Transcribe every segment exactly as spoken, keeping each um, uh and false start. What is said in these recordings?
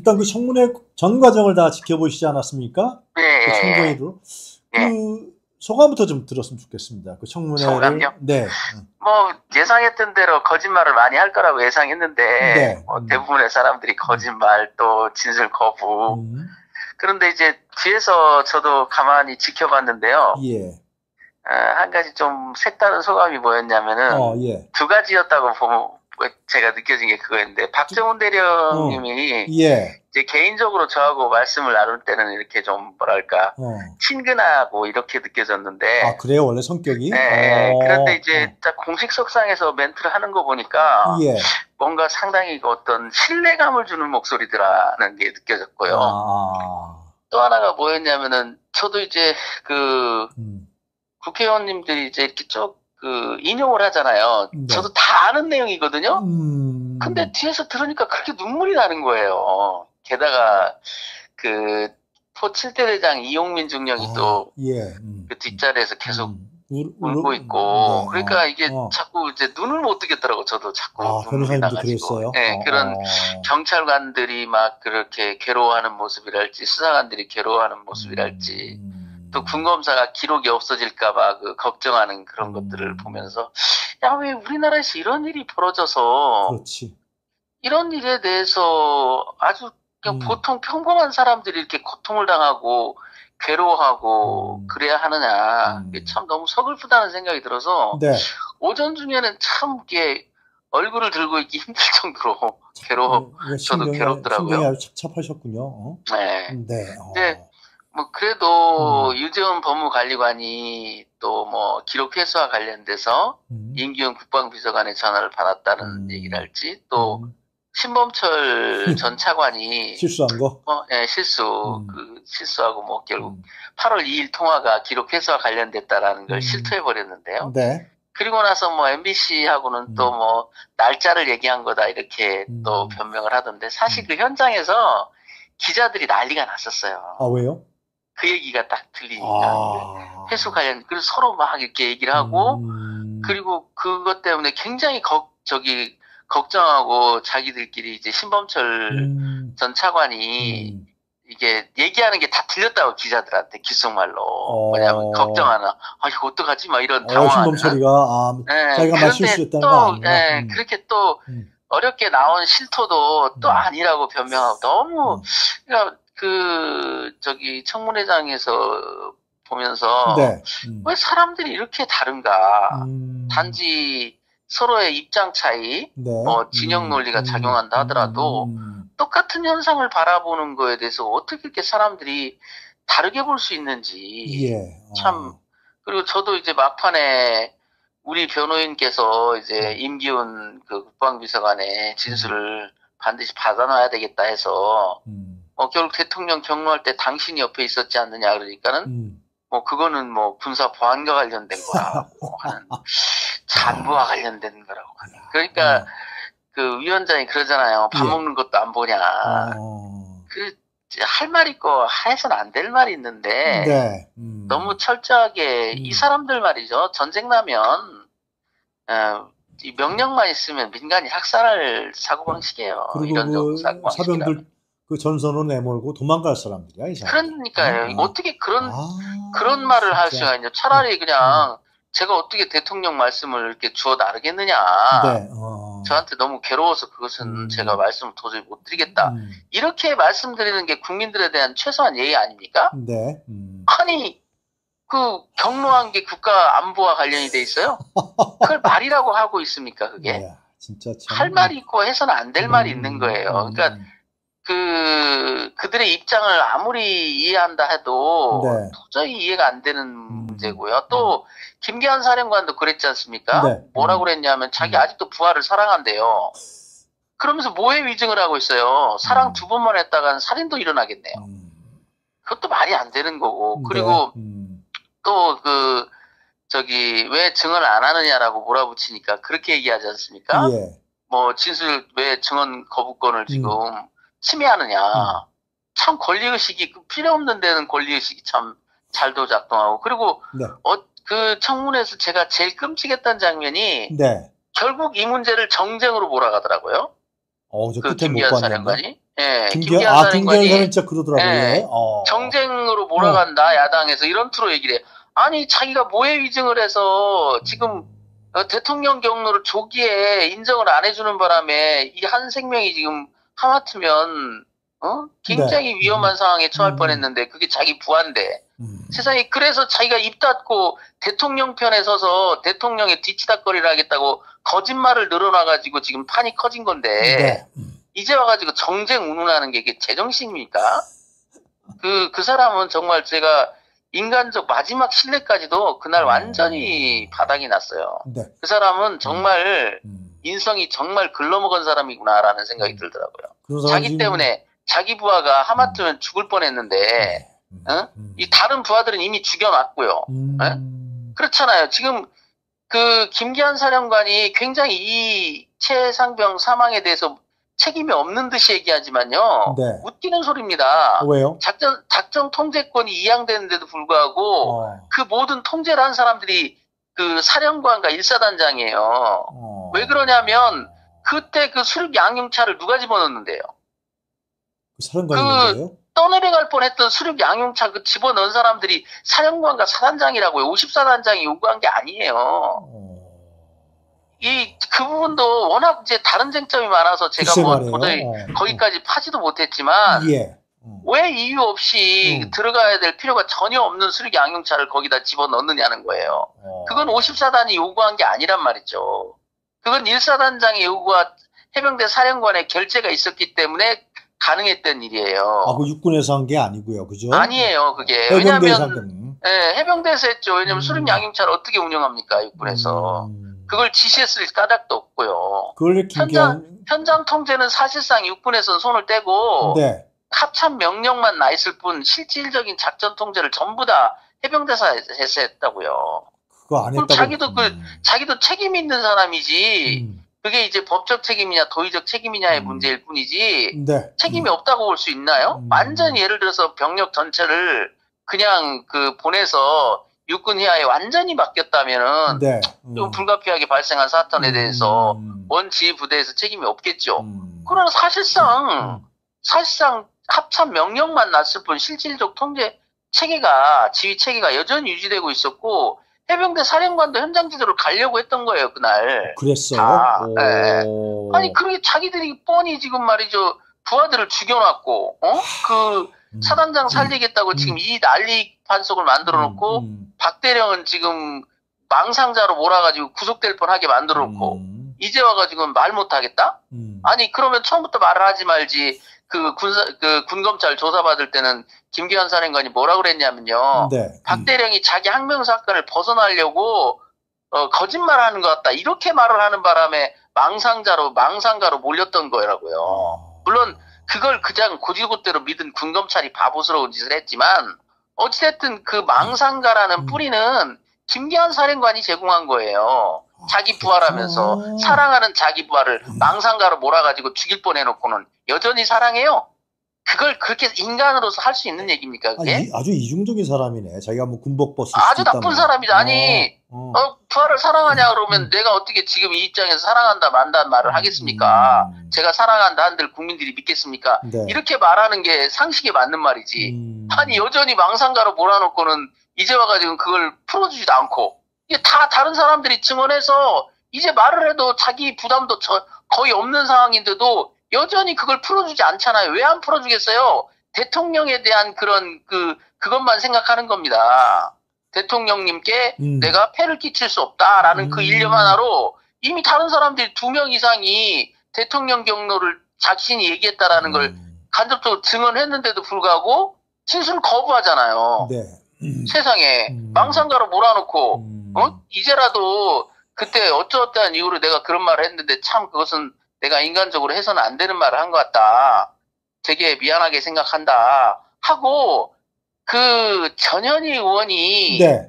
일단 그 청문회 전 과정을 다 지켜보시지 않았습니까? 네. 그 청문회로. 네. 그 소감부터 좀 들었으면 좋겠습니다. 그 청문회를. 소감요? 네. 뭐 예상했던 대로 거짓말을 많이 할 거라고 예상했는데 네. 뭐 음. 대부분의 사람들이 거짓말 또 진술 거부. 음. 그런데 이제 뒤에서 저도 가만히 지켜봤는데요. 예. 어, 한 가지 좀 색다른 소감이 뭐였냐면은 어, 예. 두 가지였다고 보면 제가 느껴진 게 그거였는데 박정훈 대령님이 어. 예. 이제 개인적으로 저하고 말씀을 나눌 때는 이렇게 좀 뭐랄까 어. 친근하고 이렇게 느껴졌는데 아, 그래요? 원래 성격이? 네, 어. 그런데 이제 어. 딱 공식석상에서 멘트를 하는 거 보니까 예. 뭔가 상당히 어떤 신뢰감을 주는 목소리더라는 게 느껴졌고요. 아. 또 하나가 뭐였냐면은 저도 이제 그 음. 국회의원님들이 이제 이렇게 쭉 그 인용을 하잖아요. 네. 저도 다 아는 내용이거든요. 음. 근데 뒤에서 들으니까 그렇게 눈물이 나는 거예요. 게다가 그 포 칠 대 대장 이용민 중령이 아, 또 예. 음. 그 뒷자리에서 계속 음. 울, 울고 울, 있고 네. 그러니까 어. 이게 어. 자꾸 이제 눈을 못 뜨겠더라고. 저도 자꾸 아, 눈물이 변호사님도 나가지고 그랬어요? 네, 어. 그런 어. 경찰관들이 막 그렇게 괴로워하는 모습이랄지 수사관들이 괴로워하는 모습이랄지 음. 또 군검사가 기록이 없어질까봐 그 걱정하는 그런 음. 것들을 보면서 야, 왜 우리나라에서 이런 일이 벌어져서 그렇지. 이런 일에 대해서 아주 그냥 음. 보통 평범한 사람들이 이렇게 고통을 당하고 괴로워하고 음. 그래야 하느냐. 음. 이게 참 너무 서글프다는 생각이 들어서 네. 오전 중에는 참 이게 얼굴을 들고 있기 힘들 정도로 괴로워. 이거 저도 신경이, 괴롭더라고요. 신경이 아주 찹찹하셨군요. 어? 네. 네. 어. 근데 뭐 그래도 음. 유재원 법무관리관이 또 뭐 기록 회수와 관련돼서 음. 임기훈 국방비서관의 전화를 받았다는 음. 얘기를 할지 또 음. 신범철 전 차관이 실수한 거? 어, 예, 실수 음. 그 실수하고 뭐 결국 음. 팔월 이일 통화가 기록 회수와 관련됐다라는 걸 음. 실토해 버렸는데요. 네. 그리고 나서 뭐 엠비씨하고는 음. 또 뭐 날짜를 얘기한 거다 이렇게 음. 또 변명을 하던데 사실 음. 그 현장에서 기자들이 난리가 났었어요. 아, 왜요? 그 얘기가 딱 들리니까 아. 회수 관련 그래서 서로 막 이렇게 얘기를 하고 음. 그리고 그것 때문에 굉장히 걱 저기 걱정하고 자기들끼리 이제 신범철 음. 전 차관이 음. 이게 얘기하는 게 다 들렸다고 기자들한테 귓속말로 어. 뭐냐면 걱정하는 아 이거 어떡하지 막 이런 어, 당황하는 신범철이가 아, 예, 자기가 막 그런데 실수했다는 거 또 아니구나. 예, 음. 그렇게 또 음. 어렵게 나온 실토도 또 음. 아니라고 변명하고 너무 음. 그러니까 그 저기 청문회장에서 보면서 네. 음. 왜 사람들이 이렇게 다른가? 음. 단지 서로의 입장 차이, 네. 뭐 진영 음. 논리가 음. 작용한다 하더라도 음. 똑같은 현상을 바라보는 거에 대해서 어떻게 이렇게 사람들이 다르게 볼 수 있는지 예. 참 어. 그리고 저도 이제 막판에 우리 변호인께서 이제 음. 임기훈 그 국방비서관의 음. 진술을 반드시 받아놔야 되겠다 해서 음. 어, 결국 대통령 경로할 때 당신이 옆에 있었지 않느냐 그러니까는 음. 뭐 그거는 뭐 군사 보안과 관련된 거라고 하는 잔부와 관련된 거라고 하는 그러니까 어. 그 위원장이 그러잖아요. 밥 예. 먹는 것도 안 보냐. 어. 그 할 말 있고 해서는 안 될 말이 있는데 네. 음. 너무 철저하게 음. 이 사람들 말이죠. 전쟁 나면 어, 이 명령만 있으면 민간이 학살할 사고방식이에요. 그리고 이런 정도 그 사고방식이라면. 사병들 그 전선을 내몰고 도망갈 사람들이야, 이 사람들. 그러니까요. 어? 어떻게 그런 아, 그런 말을 할 진짜. 수가 있냐. 차라리 음. 그냥 제가 어떻게 대통령 말씀을 이렇게 주워 나르겠느냐. 네. 어. 저한테 너무 괴로워서 그것은 음. 제가 말씀을 도저히 못 드리겠다. 음. 이렇게 말씀드리는 게 국민들에 대한 최소한 예의 아닙니까? 네. 음. 아니 그 경로한 게 국가 안보와 관련이 돼 있어요. 그걸 말이라고 하고 있습니까? 그게 야, 진짜 참. 할 말이 있고 해서는 안 될 말이 음. 있는 거예요. 음. 그러니까 그 그들의 입장을 아무리 이해한다 해도 네. 도저히 이해가 안 되는 음. 문제고요. 또 김기한 사령관도 그랬지 않습니까? 네. 뭐라고 음. 그랬냐면 자기 음. 아직도 부하를 사랑한대요. 그러면서 뭐에 위증을 하고 있어요. 사랑 음. 두 번만 했다간 살인도 일어나겠네요. 음. 그것도 말이 안 되는 거고. 네. 그리고 음. 또 그 저기 왜 증언을 안 하느냐라고 몰아붙이니까 그렇게 얘기하지 않습니까? 예. 뭐 진술 왜 증언 거부권을 지금 음. 침해하느냐. 음. 참 권리의식이 필요 없는 데는 권리의식이 참 잘도 작동하고 그리고 네. 어, 그 청문회에서 제가 제일 끔찍했던 장면이 네. 결국 이 문제를 정쟁으로 몰아가더라고요. 어, 저 그 끝에 못 김기한 봤는데. 사령관이 예, 김기현, 김기현 아, 김기현 사령관이 사령관 진짜 그러더라고요. 예, 어. 정쟁으로 몰아간다, 어. 야당에서 이런 투로 얘기를 해요. 아니 자기가 모해 위증을 해서 지금 어, 대통령 경로를 조기에 인정을 안 해주는 바람에 이 한 생명이 지금 하마터면 어? 굉장히 네. 위험한 음. 상황에 처할 음. 뻔했는데 그게 자기 부하인데 음. 세상에 그래서 자기가 입 닫고 대통령 편에 서서 대통령의 뒤치다거리를 하겠다고 거짓말을 늘어놔가지고 지금 판이 커진 건데 네. 음. 이제 와가지고 정쟁 운운하는 게 이게 제정신입니까? 그, 그 사람은 정말 제가 인간적 마지막 신뢰까지도 그날 완전히 바닥이 났어요. 네. 그 사람은 정말 음. 인성이 정말 글러먹은 사람이구나라는 생각이 음. 들더라고요. 자기 지금... 때문에 자기 부하가 하마터면 음. 죽을 뻔했는데 네. 음. 어? 음. 이 다른 부하들은 이미 죽여놨고요. 음. 어? 그렇잖아요. 지금 그 김기한 사령관이 굉장히 이 최상병 사망에 대해서 책임이 없는 듯이 얘기하지만요. 네. 웃기는 소리입니다. 왜요? 작전, 작전 통제권이 이양되는데도 불구하고 어. 그 모든 통제를 한 사람들이 그 사령관과 일사단장이에요. 어. 왜 그러냐면 그때 그 수륙 양용차를 누가 집어넣는데요? 그 사령관인데요? 그 떠내려갈 뻔했던 수륙 양용차 그 집어넣은 사람들이 사령관과 사단장이라고요. 오십사단장이 요구한 게 아니에요. 어. 이, 그 부분도 워낙 이제 다른 쟁점이 많아서 제가 뭐 도저히 어. 거기까지 파지도 못했지만, 예. 어. 왜 이유 없이 음. 들어가야 될 필요가 전혀 없는 수륙 양용차를 거기다 집어넣느냐는 거예요. 어. 그건 오십사단이 요구한 게 아니란 말이죠. 그건 일사단장의 요구와 해병대 사령관의 결재가 있었기 때문에 가능했던 일이에요. 아, 그 육군에서 한 게 아니고요. 그죠? 아니에요, 그게. 왜냐면, 예, 해병대에서 했죠. 왜냐면 음. 수륙 양용차를 어떻게 운영합니까, 육군에서. 음. 그걸 지시했을 까닭도 없고요. 그걸 현장, 현장 통제는 사실상 육군에서는 손을 떼고 네. 합참 명령만 나 있을 뿐 실질적인 작전 통제를 전부 다 해병대사에서 했다고요. 그거 안 했다고. 자기도 음. 그 자기도 책임 있는 사람이지. 음. 그게 이제 법적 책임이냐 도의적 책임이냐의 음. 문제일 뿐이지. 네. 책임이 음. 없다고 볼 수 있나요? 음. 완전히 예를 들어서 병력 전체를 그냥 그 보내서 육군 해하에 완전히 맡겼다면은 네. 좀 음. 불가피하게 발생한 사건에 대해서 음. 원지 부대에서 책임이 없겠죠. 음. 그러나 사실상 음. 사실상 합참 명령만 났을 뿐 실질적 통제 체계가 지휘 체계가 여전히 유지되고 있었고 해병대 사령관도 현장 지도를 가려고 했던 거예요 그날. 그랬어. 다. 네. 아니 그렇게 자기들이 뻔히 지금 말이죠 부하들을 죽여놨고 어? 그 음. 사단장 살리겠다고 음. 지금 이 난리 판속을 만들어놓고 음. 음. 박대령은 지금 망상자로 몰아가지고 구속될 뻔하게 만들어놓고 음. 이제 와가지고 말 못하겠다? 음. 아니 그러면 처음부터 말을 하지 말지. 그 군사 그 군검찰 조사받을 때는 김기현 사령관이 뭐라 그랬냐면요. 네. 박대령이 자기 항명 사건을 벗어나려고 어, 거짓말하는 것 같다. 이렇게 말을 하는 바람에 망상자로 망상가로 몰렸던 거라고요. 물론 그걸 그냥 고지고대로 믿은 군검찰이 바보스러운 짓을 했지만 어찌됐든 그 망상가라는 음. 뿌리는 김기현 사령관이 제공한 거예요. 자기 부하라면서 그렇구나. 사랑하는 자기 부하를 망상가로 몰아가지고 죽일 뻔해놓고는 여전히 사랑해요? 그걸 그렇게 인간으로서 할 수 있는 얘기입니까 그게? 아, 이, 아주 이중적인 사람이네. 자기가 뭐 군복 벗을 아주 수도 나쁜 있다면. 사람이다. 아니 어, 어. 어, 부하를 사랑하냐 그러면 음. 내가 어떻게 지금 이 입장에서 사랑한다 만다는 말을 하겠습니까? 음. 제가 사랑한다 한들 국민들이 믿겠습니까? 네. 이렇게 말하는 게 상식에 맞는 말이지. 음. 아니 여전히 망상가로 몰아놓고는 이제 와가지고 그걸 풀어주지도 않고 이게 다 다른 사람들이 증언해서 이제 말을 해도 자기 부담도 저, 거의 없는 상황인데도 여전히 그걸 풀어주지 않잖아요. 왜 안 풀어주겠어요? 대통령에 대한 그런 그 그것만 생각하는 겁니다. 대통령님께 음. 내가 폐를 끼칠 수 없다라는 음. 그 일념 하나로 이미 다른 사람들이 두 명 이상이 대통령 경로를 자신이 얘기했다라는 걸 음. 간접적으로 증언했는데도 불구하고 진술을 거부하잖아요. 네. 음. 세상에 음. 망상가로 몰아놓고 음. 어? 이제라도 그때 어쩌어떠한 이유로 내가 그런 말을 했는데 참 그것은 내가 인간적으로 해서는 안 되는 말을 한 것 같다. 되게 미안하게 생각한다. 하고 그 전현희 의원이 네.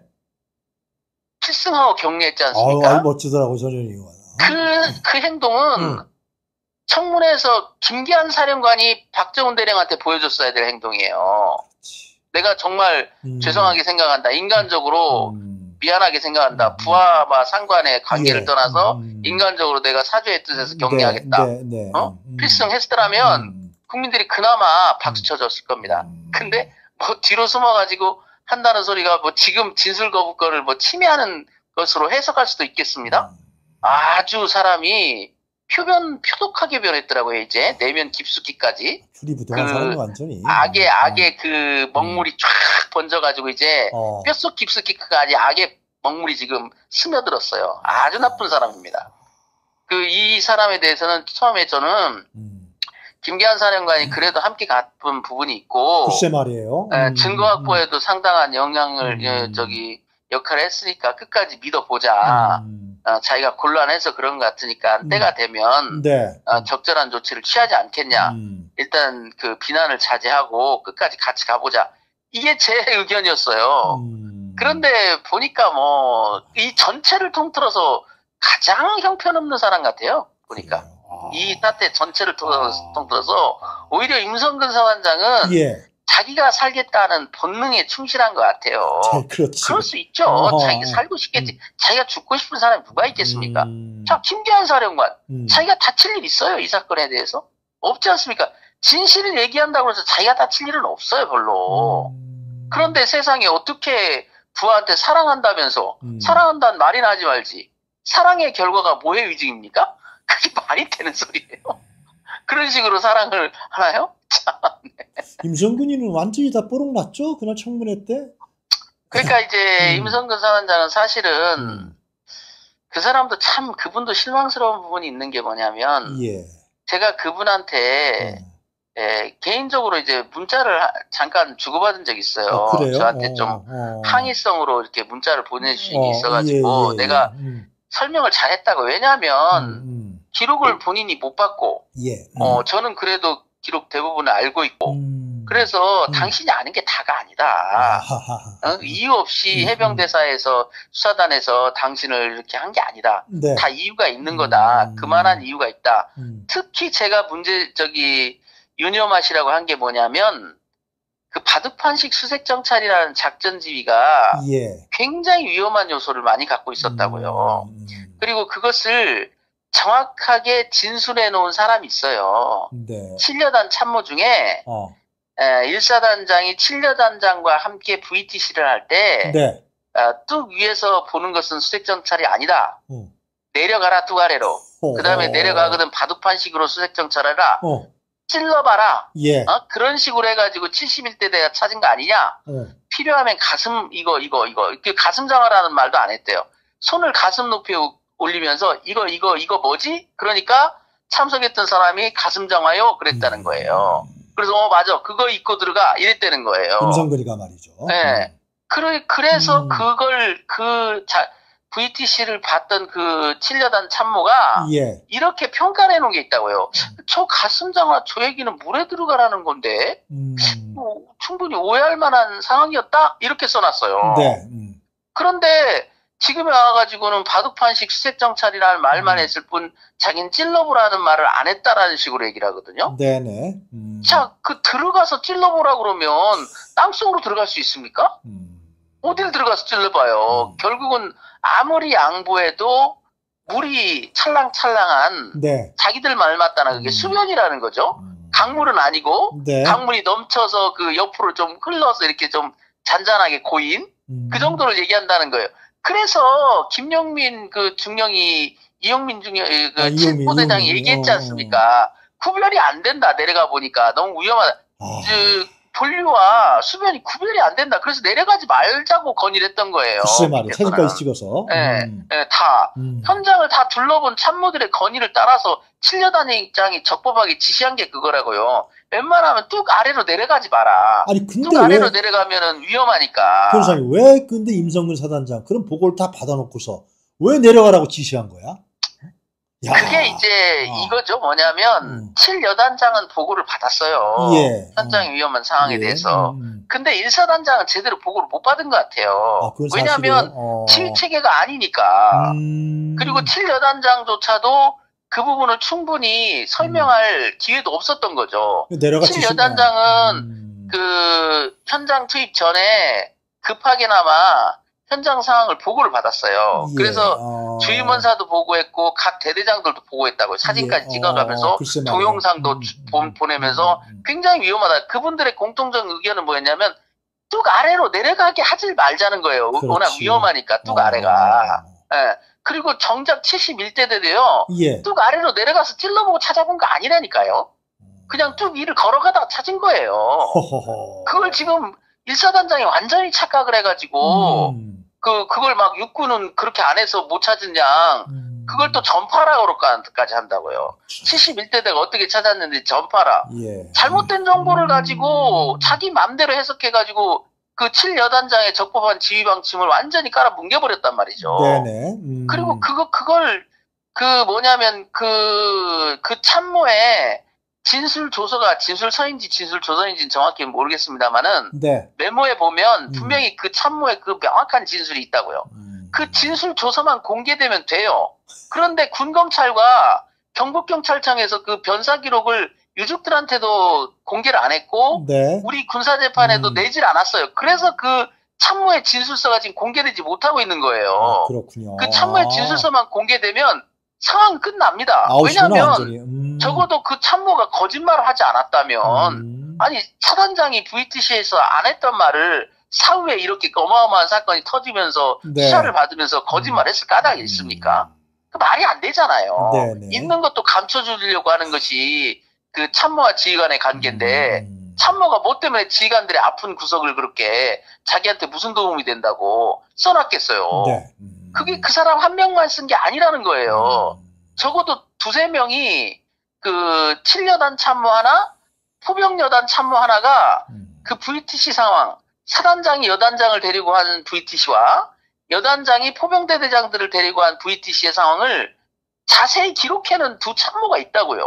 필승하고 격려했지 아유, 않습니까? 아유 멋지더라고 전현희 의원. 그, 그 행동은 음. 청문회에서 김기한 사령관이 박정훈 대령한테 보여줬어야 될 행동이에요. 그렇지. 내가 정말 음. 죄송하게 생각한다. 인간적으로 음. 미안하게 생각한다. 음. 부하와 상관의 관계를 예. 떠나서 음. 인간적으로 내가 사죄의 뜻에서 격려하겠다. 네, 네, 네. 어? 음. 필승했더라면 음. 국민들이 그나마 박수 쳐줬을 겁니다. 음. 근데 뭐 뒤로 숨어가지고 한다는 소리가 뭐 지금 진술 거부권을 뭐 침해하는 것으로 해석할 수도 있겠습니다. 음. 아주 사람이 표변 표독하게 변했더라고요. 이제 내면 깊숙이까지 추리부동한 그 사람이 완전히. 악의 음. 악의 그 먹물이 쫙 번져가지고 이제 어. 뼛속 깊숙이까지 악의 먹물이 지금 스며들었어요. 아주 나쁜 사람입니다. 그 이 사람에 대해서는 처음에 저는 음. 김기한 사령관이 그래도 함께 갔던 부분이 있고 글쎄 말이에요. 에, 음, 증거 확보에도 상당한 영향을 음. 예, 저기 역할을 했으니까 끝까지 믿어보자. 음. 어, 자기가 곤란해서 그런 것 같으니까 음. 때가 되면 네. 어, 적절한 조치를 취하지 않겠냐. 음. 일단 그 비난을 자제하고 끝까지 같이 가보자. 이게 제 의견이었어요. 음. 그런데 보니까 뭐 이 전체를 통틀어서 가장 형편없는 사람 같아요. 보니까 그래요. 아. 이 사태 전체를 통틀어서, 아. 통틀어서 오히려 임성근 사단장은 예. 자기가 살겠다는 본능에 충실한 것 같아요. 잘 그렇지. 그럴 수 있죠. 어허. 자기가 살고 싶겠지. 자기가 죽고 싶은 사람이 누가 있겠습니까? 음. 자, 김기한 사령관. 음. 자기가 다칠 일 있어요? 이 사건에 대해서? 없지 않습니까? 진실을 얘기한다고 해서 자기가 다칠 일은 없어요, 별로. 음. 그런데 세상에 어떻게 부하한테 사랑한다면서 음. 사랑한다는 말이나 하지 말지. 사랑의 결과가 뭐의 위증입니까? 그게 말이 되는 소리예요. 그런 식으로 사랑을 하나요? 참. 임성근이는 완전히 다 뽀록 났죠? 그날 청문회 때? 그러니까 이제 음. 임성근 사단장은 사실은 음. 그 사람도 참 그분도 실망스러운 부분이 있는 게 뭐냐면 예. 제가 그분한테 어. 예, 개인적으로 이제 문자를 하- 잠깐 주고받은 적이 있어요. 어, 그래요? 저한테 어, 좀 어. 항의성으로 이렇게 문자를 보내주신 게 어, 있어가지고 예, 예, 내가 예. 음. 설명을 잘했다고. 왜냐하면 음, 음. 기록을 본인이 못 받고 예. 음. 어 저는 그래도 기록 대부분을 알고 있고 음. 그래서 음. 당신이 아는 게 다가 아니다. 아하하. 어, 이유 없이 음, 해병대사에서 수사단에서 당신을 이렇게 한 게 아니다. 네. 다 이유가 있는 거다. 음. 그만한 이유가 있다. 음. 특히 제가 문제 저기 유념하시라고 한 게 뭐냐면 그 바둑판식 수색정찰이라는 작전 지휘가 예. 굉장히 위험한 요소를 많이 갖고 있었다고요. 음. 그리고 그것을 정확하게 진술해 놓은 사람이 있어요. 네. 칠려단 참모 중에 어. 에, 일사단장이 칠려단장과 함께 브이티씨를 할 때 네. 뚝 위에서 보는 것은 수색정찰이 아니다. 어. 내려가라 뚝 아래로. 어. 그 다음에 내려가거든 바둑판식으로 수색정찰해라. 어. 찔러봐라. 예. 어? 그런 식으로 해가지고 칠십일 대 내가 찾은 거 아니냐? 어. 필요하면 가슴 이거 이거 이거 이렇게 가슴 장화라는 말도 안 했대요. 손을 가슴 높이에 올리면서 이거 이거 이거 뭐지? 그러니까 참석했던 사람이 가슴 장화요 그랬다는 거예요. 그래서 어 맞아 그거 입고 들어가 이랬다는 거예요. 임성근이가 말이죠. 네. 그래 그래서 음. 그걸 그 자, 브이티씨를 봤던 그 칠려단 참모가 예. 이렇게 평가를 해놓은 게 있다고요. 저 가슴 장화 저 얘기는 물에 들어가라는 건데 음. 뭐 충분히 오해할 만한 상황이었다 이렇게 써놨어요. 네. 음. 그런데 지금에 와가지고는 바둑판식 수색정찰이라는 말만 음. 했을 뿐 자기는 찔러보라는 말을 안 했다라는 식으로 얘기를 하거든요. 네네. 음. 자, 그 들어가서 찔러보라 그러면 땅속으로 들어갈 수 있습니까? 음. 어딜 들어가서 찔러봐요. 음. 결국은 아무리 양보해도 물이 찰랑찰랑한 네. 자기들 말 맞다나 그게 음. 수변이라는 거죠. 음. 강물은 아니고 네. 강물이 넘쳐서 그 옆으로 좀 흘러서 이렇게 좀 잔잔하게 고인 음. 그 정도를 얘기한다는 거예요. 그래서 김용민 그 중령이 이용민 중령 그 아, 이용민, 칠보대장이 이용민. 얘기했지 어. 않습니까? 구별이 안 된다. 내려가 보니까 너무 위험하다. 아. 그 본류와 수변이 구별이 안 된다. 그래서 내려가지 말자고 건의를 했던 거예요. 글쎄 말이야. 밑에서는. 사진까지 찍어서. 네, 음. 네, 다 음. 현장을 다 둘러본 참모들의 건의를 따라서 칠려단장이 적법하게 지시한 게 그거라고요. 웬만하면 뚝 아래로 내려가지 마라. 아니 근데 뚝 아래로 왜 내려가면은 위험하니까. 변호사님 왜 근데 임성근 사단장 그런 보고를 다 받아놓고서 왜 내려가라고 지시한 거야? 야. 그게 이제 어. 이거죠. 뭐냐면 음. 칠여단장은 보고를 받았어요. 예. 현장의 어. 위험한 상황에 예. 대해서. 음. 근데 일사단장은 제대로 보고를 못 받은 것 같아요. 아, 그건 왜냐하면 사실이에요? 어. 칠체계가 아니니까. 음. 그리고 칠여단장조차도 그 부분을 충분히 설명할 기회도 없었던 거죠. 내려가 지시- 칠여단장은 음. 그 현장 투입 전에 급하게나마 현장 상황을 보고를 받았어요. 예. 그래서 어. 주임원사도 보고했고 각 대대장들도 보고했다고요. 사진까지 예. 찍어가면서 어, 글쎄 말이야. 동영상도 음, 보- 음, 보내면서 음, 음. 굉장히 위험하다. 그분들의 공통적 의견은 뭐였냐면 뚝 아래로 내려가게 하질 말자는 거예요. 그렇지. 워낙 위험하니까 뚝 어. 아래가. 예. 그리고 정작 칠십일 대대도요. 예. 뚝 아래로 내려가서 찔러보고 찾아본 거 아니라니까요. 그냥 뚝 위를 걸어가다가 찾은 거예요. 허허허. 그걸 지금 일사단장이 완전히 착각을 해가지고 음, 그 그걸 막 육군은 그렇게 안 해서 못 찾은 양 음. 그걸 또 전파라고까지 한다고요. 칠십일 대대가 어떻게 찾았는지 전파라. 예. 잘못된 정보를 음. 가지고 자기 맘대로 해석해가지고 그 칠 여단장의 적법한 지휘 방침을 완전히 깔아 뭉개버렸단 말이죠. 네네. 음. 그리고 그거 그걸 그 뭐냐면 그 그 참모에 진술 조서가 진술 서인지 진술 조서인지는 정확히 모르겠습니다만은 네. 메모에 보면 음. 분명히 그 참모에 그 명확한 진술이 있다고요. 음. 그 진술 조서만 공개되면 돼요. 그런데 군검찰과 경북경찰청에서 그 변사 기록을 유족들한테도 공개를 안 했고 네. 우리 군사재판에도 음. 내질 않았어요. 그래서 그 참모의 진술서가 지금 공개되지 못하고 있는 거예요. 아, 그렇군요. 그 참모의 진술서만 공개되면 상황 끝납니다. 아웃이구나, 왜냐하면 완전히. 음. 적어도 그 참모가 거짓말을 하지 않았다면 음. 아니 차단장이 브이티씨에서 안 했던 말을 사후에 이렇게 어마어마한 사건이 터지면서 네. 수사를 받으면서 거짓말했을 까닭이 있습니까? 그 말이 안 되잖아요. 네네. 있는 것도 감춰주려고 하는 것이 그 참모와 지휘관의 관계인데 음. 참모가 뭐 때문에 지휘관들의 아픈 구석을 그렇게 자기한테 무슨 도움이 된다고 써놨겠어요. 네. 음. 그게 그 사람 한 명만 쓴 게 아니라는 거예요. 음. 적어도 두세 명이 그 칠 여단 참모 하나, 포병 여단 참모 하나가 음. 그 브이티씨 상황, 사단장이 여단장을 데리고 한 브이티씨와 여단장이 포병대대장들을 데리고 한 브이티씨의 상황을 자세히 기록해놓은 두 참모가 있다고요.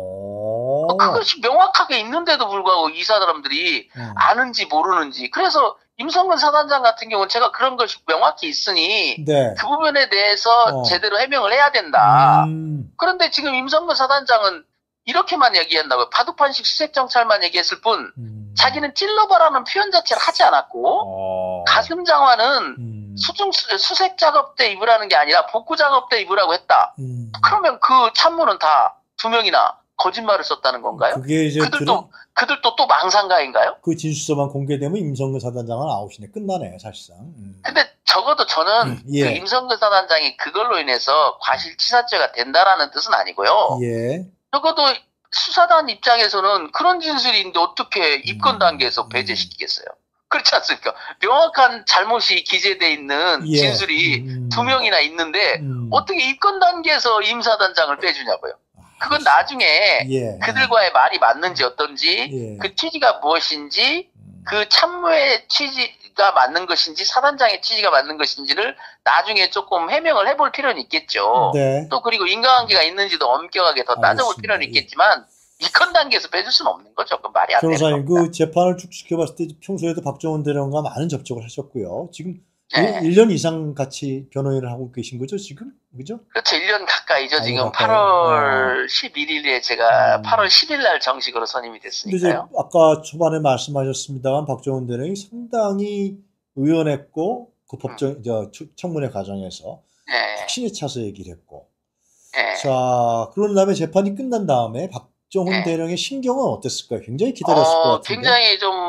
오. 그것이 명확하게 있는데도 불구하고 이 사람들이 음. 아는지 모르는지. 그래서 임성근 사단장 같은 경우는 제가 그런 것이 명확히 있으니 네. 그 부분에 대해서 어. 제대로 해명을 해야 된다. 음. 그런데 지금 임성근 사단장은 이렇게만 얘기한다고요. 바둑판식 수색정찰만 얘기했을 뿐 음. 자기는 찔러봐라는 표현 자체를 하지 않았고 어. 가슴 장화는 음. 수중 수- 수색 작업 때 입으라는 게 아니라 복구 작업 때 입으라고 했다. 음. 그러면 그 참모는 다 두 명이나 거짓말을 썼다는 건가요? 그게 이제 그들도 그들도 또 망상가인가요? 그 진술서만 공개되면 임성근 사단장은 아웃이네. 끝나네요, 사실상. 음. 근데 적어도 저는 음, 예. 그 임성근 사단장이 그걸로 인해서 과실치사죄가 된다라는 뜻은 아니고요. 예. 적어도 수사단 입장에서는 그런 진술이 있는데 어떻게 입건 음, 단계에서 음. 배제시키겠어요? 그렇지 않습니까? 명확한 잘못이 기재돼 있는 예. 진술이 음. 두 명이나 있는데 음. 어떻게 입건 단계에서 임 사단장을 빼주냐고요? 아, 그건 나중에 예. 그들과의 말이 맞는지 어떤지 예. 그 취지가 무엇인지 음. 그 참모의 취지가 맞는 것인지 사단장의 취지가 맞는 것인지를 나중에 조금 해명을 해볼 필요는 있겠죠. 네. 또 그리고 인과관계가 있는지도 엄격하게 더 따져볼 알겠습니다. 필요는 예. 있겠지만 입건 단계에서 빼줄 수는 없는 거죠. 그 말이 안 되는 변호사님, 겁니다. 그 재판을 쭉 지켜봤을 때 평소에도 박정훈 대령과 많은 접촉을 하셨고요. 지금 네. 일 년 이상 같이 변호인을 하고 계신 거죠, 지금? 그죠? 그렇죠. 일 년 가까이죠. 아유, 지금 가까이. 팔월 십일일에 제가 음. 팔월 십일 날 정식으로 선임이 근데 이제 됐으니까요. 아까 초반에 말씀하셨습니다만 박정훈 대령이 상당히 의연했고 그 법정 저 추- 청문회 과정에서 네. 확신에 차서 얘기를 했고. 네. 자, 그런 다음에 재판이 끝난 다음에 박정훈 네. 대령의 신경은 어땠을까요? 굉장히 기다렸을 것 어, 같은데. 굉장히 좀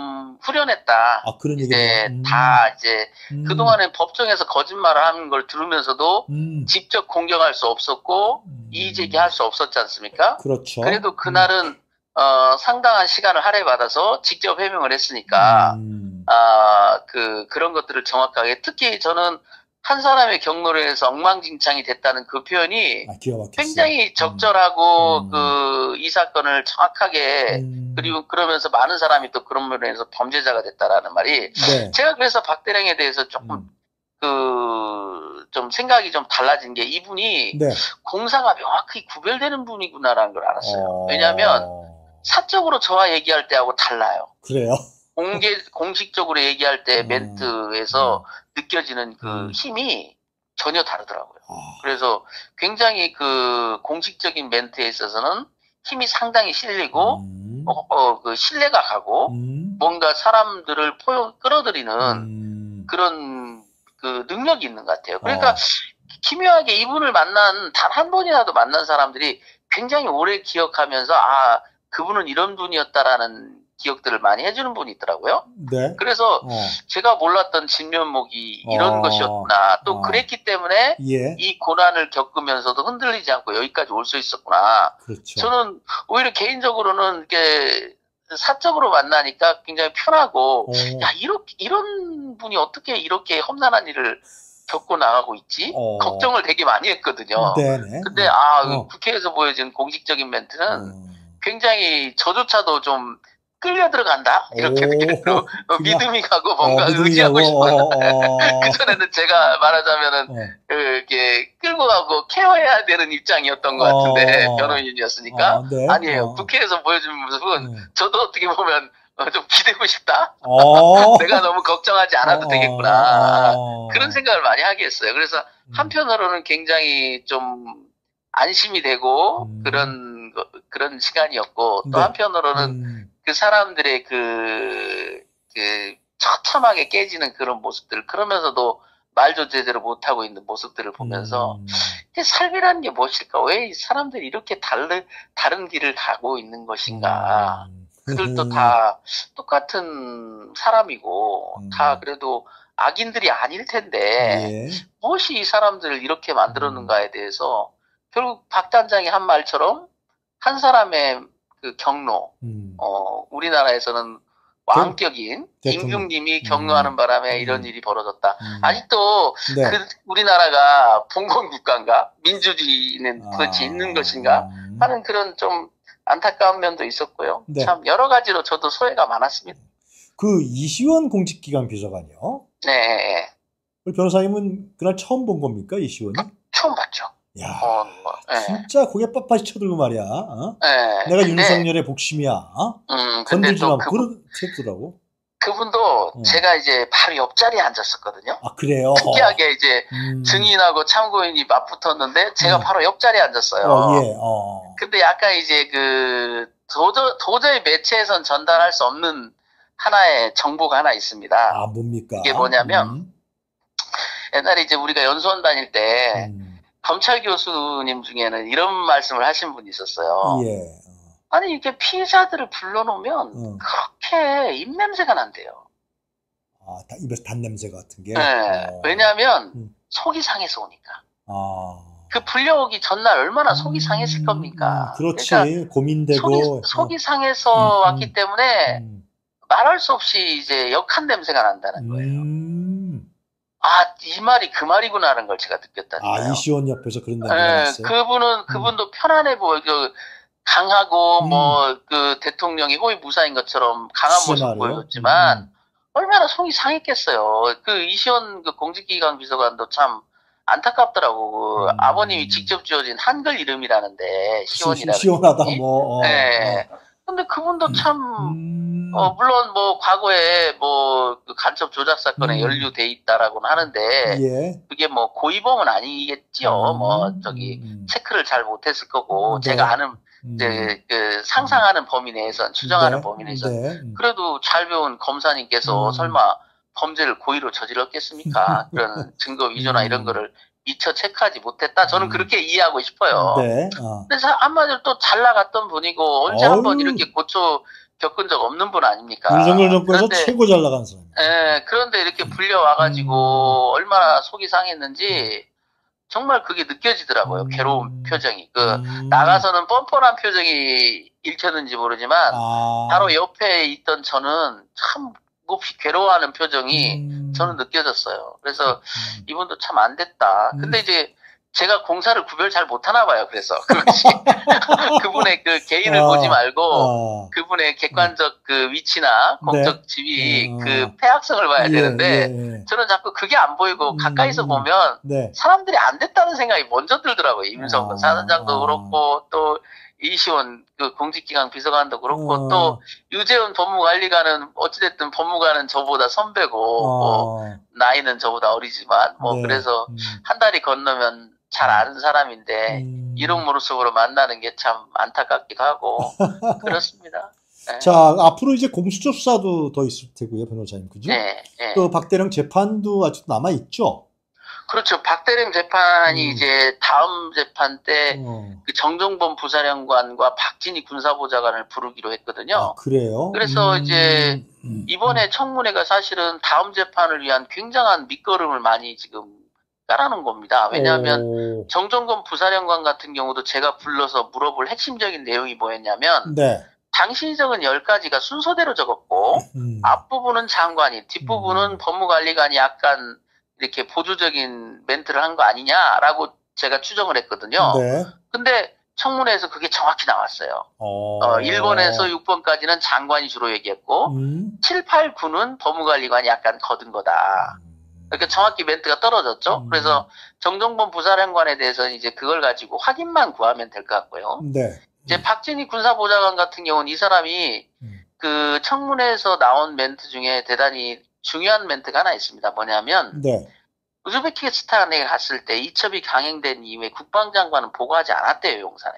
후련했다. 아, 그런 이제 얘기네요. 음. 다 이제 음. 그동안에 법정에서 거짓말을 하는 걸 들으면서도 음. 직접 공격할 수 없었고 음. 이의 제기할 수 없었지 않습니까? 그렇죠. 그래도 그날은 어, 상당한 시간을 할애받아서 직접 해명을 했으니까 음. 아, 그 그런 것들을 정확하게 특히 저는 한 사람의 경로로 해서 엉망진창이 됐다는 그 표현이 아, 기가 막혔어요. 굉장히 적절하고 음. 그 이 사건을 정확하게 음. 그리고 그러면서 많은 사람이 또 그런 면에서 범죄자가 됐다라는 말이 네. 제가 그래서 박 대령에 대해서 조금 음. 그 좀 생각이 좀 달라진 게 이분이 네. 공사가 명확히 구별되는 분이구나라는 걸 알았어요. 어. 왜냐하면 사적으로 저와 얘기할 때하고 달라요. 그래요. 공개 공식적으로 얘기할 때 음. 멘트에서 느껴지는 그 음. 힘이 전혀 다르더라고요. 아. 그래서 굉장히 그 공식적인 멘트에 있어서는 힘이 상당히 실리고 음. 어, 어, 그 신뢰가 가고 음. 뭔가 사람들을 포용 끌어들이는 음. 그런 그 능력이 있는 것 같아요. 그러니까 어. 기묘하게 이분을 만난 단 한 번이라도 만난 사람들이 굉장히 오래 기억하면서 아 그분은 이런 분이었다라는 기억들을 많이 해주는 분이 있더라고요. 네. 그래서 어. 제가 몰랐던 진면목이 이런 어. 것이었구나. 또 어. 그랬기 때문에 예. 이 고난을 겪으면서도 흔들리지 않고 여기까지 올 수 있었구나. 그렇죠. 저는 오히려 개인적으로는 이렇게 사적으로 만나니까 굉장히 편하고 어. 야 이렇게 이런 분이 어떻게 이렇게 험난한 일을 겪고 나가고 있지? 어. 걱정을 되게 많이 했거든요. 네네. 근데 어. 아 어. 국회에서 보여진 공식적인 멘트는 어. 굉장히 저조차도 좀 끌려 들어간다 이렇게 오. 어, 그냥 믿음이 가고 어, 뭔가 믿음이 의지하고 가고 싶어요. 어. 어. 그 전에는 제가 말하자면은 어. 그 이렇게 끌고 가고 케어해야 되는 입장이었던 것 같은데 어. 변호인이었으니까 어. 네. 아니에요. 어. 국회에서 보여준 모습은 네. 저도 어떻게 보면 어, 좀 기대고 싶다. 어. 내가 너무 걱정하지 않아도 어. 되겠구나. 어. 그런 생각을 많이 하게 했어요. 그래서 음. 한편으로는 굉장히 좀 안심이 되고 음. 그런 거- 그런 시간이었고 또 네. 한편으로는 음. 그 사람들의 그, 그 처참하게 깨지는 그런 모습들 그러면서도 말도 제대로 못하고 있는 모습들을 보면서 음. 이게 삶이라는 게 무엇일까? 왜 이 사람들이 이렇게 다른 다른 길을 가고 있는 것인가? 음. 그들도 다 똑같은 사람이고 음. 다 그래도 악인들이 아닐 텐데 예. 무엇이 이 사람들을 이렇게 만들었는가에 대해서 결국 박 단장이 한 말처럼 한 사람의 그 경로, 음. 어, 우리나라에서는 대- 왕격인 대통령. 임금님이 경로하는 바람에 음. 이런 일이 벌어졌다. 음. 아직도 네. 그 우리나라가 봉건 국가인가? 민주주의는 그렇지 있는 것인가? 음. 하는 그런 좀 안타까운 면도 있었고요. 네. 참 여러 가지로 저도 소외가 많았습니다. 그 이시원 공직기강 비서관이요. 네, 우리 변호사님은 그날 처음 본 겁니까, 이시원이? 처음 봤죠. 야, 어, 뭐, 예. 진짜 고개 빳빳이 쳐들고 말이야. 어? 예. 내가 근데, 윤석열의 복심이야. 어? 음, 근데 건들지 또 마. 그분, 그러더라고. 그분도 어. 제가 이제 바로 옆자리에 앉았었거든요. 아, 그래요? 특이하게 이제 음. 증인하고 참고인이 맞붙었는데 제가 음. 바로 옆자리에 앉았어요. 어, 예, 어. 근데 약간 이제 그 도저, 도저히 매체에선 전달할 수 없는 하나의 정보가 하나 있습니다. 아, 뭡니까? 이게 뭐냐면 음. 옛날에 이제 우리가 연수원 다닐 때 음. 검찰 교수님 중에는 이런 말씀을 하신 분이 있었어요. 예. 아니 이게 피의자들을 불러놓으면 어. 그렇게 입냄새가 난대요. 아, 다, 입에서 단냄새 같은 게. 네. 어. 왜냐하면 음. 속이 상해서 오니까. 아. 그 불려오기 전날 얼마나 속이 상했을 겁니까? 음, 그렇지. 그러니까 고민되고. 속이, 속이 어. 상해서 음, 왔기 음. 때문에 음. 말할 수 없이 이제 역한 냄새가 난다는 거예요. 음. 아, 이 말이 그 말이구나라는 걸 제가 느꼈다는 아, 거예요. 이시원 옆에서 그런 냄새가 예, 났어요? 그분은, 그분도 편안해 보여, 그, 강하고, 음. 뭐, 그, 대통령이 호위 무사인 것처럼 강한 글쎄 모습 말이에요. 보여줬지만, 음, 얼마나 속이 상했겠어요. 그 이시원 그 공직기강 비서관도 참 안타깝더라고. 그 음. 아버님이 직접 지어진 한글 이름이라는데, 시, 시원이라는. 시원하다, 이름이. 뭐. 어, 네. 어. 근데 그분도 참, 음. 어, 물론 뭐, 과거에 뭐, 그 간첩 조작 사건에 음. 연루돼 있다라고는 하는데, 예. 그게 뭐, 고의범은 아니겠지요. 음. 뭐, 저기, 음. 체크를 잘 못했을 거고, 네. 제가 아는, 음. 이제, 그, 상상하는 범위 내에선, 추정하는 네. 범위 내에선, 네. 음. 그래도 잘 배운 검사님께서 음. 설마 범죄를 고의로 저질렀겠습니까? 그런 증거 위조나 음. 이런 거를 미처 체크하지 못했다. 저는 음. 그렇게 이해하고 싶어요. 네. 어. 근데 사- 한마디로 또 잘 나갔던 분이고 언제 어휴. 한번 이렇게 고초 겪은 적 없는 분 아닙니까? 윤석열 정권에서 그런데 최고 잘 나간 사람. 예, 그런데 이렇게 불려와가지고 얼마나 속이 상했는지 정말 그게 느껴지더라고요. 음. 괴로운 표정이. 그 음. 나가서는 뻔뻔한 표정이 읽혔는지 모르지만 아. 바로 옆에 있던 저는 참 몹시 괴로워하는 표정이 음. 저는 느껴졌어요. 그래서 음. 이분도 참 안 됐다. 음. 근데 이제 제가 공사를 구별 잘 못하나 봐요. 그래서 그렇지. 그분의 그 개인을 아, 보지 말고 아. 그분의 객관적 그 위치나 공적 네. 지위 어. 그 폐악성을 봐야 예, 되는데 예, 예. 저는 자꾸 그게 안 보이고 음, 가까이서 음. 보면 네. 사람들이 안 됐다는 생각이 먼저 들더라고요. 임성근 아, 사단장도 아. 그렇고 또 이시원 그 공직기강 비서관도 그렇고 어. 또 유재훈 법무관리관은 어찌됐든 법무관은 저보다 선배고 뭐 어. 나이는 저보다 어리지만 뭐 네. 그래서 음. 한 달이 건너면 잘 아는 사람인데 음. 이런 모습으로 만나는 게 참 안타깝기도 하고 그렇습니다. 예. 자, 앞으로 이제 공수처 수사도 더 있을 테고요, 변호사님, 그죠? 네, 네. 그 박대령 재판도 아직도 남아 있죠. 그렇죠. 박대령 재판이 음. 이제 다음 재판 때 어. 그 정정범 부사령관과 박진희 군사보좌관을 부르기로 했거든요. 아, 그래요? 그래서 음, 이제 음, 이번에 음. 청문회가 사실은 다음 재판을 위한 굉장한 밑거름을 많이 지금 깔아놓은 겁니다. 왜냐하면 오, 정정범 부사령관 같은 경우도 제가 불러서 물어볼 핵심적인 내용이 뭐였냐면 네. 당신이 적은 열 가지가 순서대로 적었고 음, 앞부분은 장관이 뒷부분은 음. 법무관리관이 약간 이렇게 보조적인 멘트를 한 거 아니냐라고 제가 추정을 했거든요. 네. 근데 청문회에서 그게 정확히 나왔어요. 어, 어, 일 번에서 육 번까지는 장관이 주로 얘기했고 음, 칠, 팔, 구는 법무관리관이 약간 거둔 거다. 그러니까 정확히 멘트가 떨어졌죠. 음. 그래서 정정범 부사령관에 대해서는 이제 그걸 가지고 확인만 구하면 될 것 같고요. 네. 이제 박진희 군사보좌관 같은 경우는 이 사람이 음. 그 청문회에서 나온 멘트 중에 대단히 중요한 멘트가 하나 있습니다. 뭐냐면 네. 우즈베키스탄에 갔을 때 이첩이 강행된 이후에 국방장관은 보고하지 않았대요, 용산에.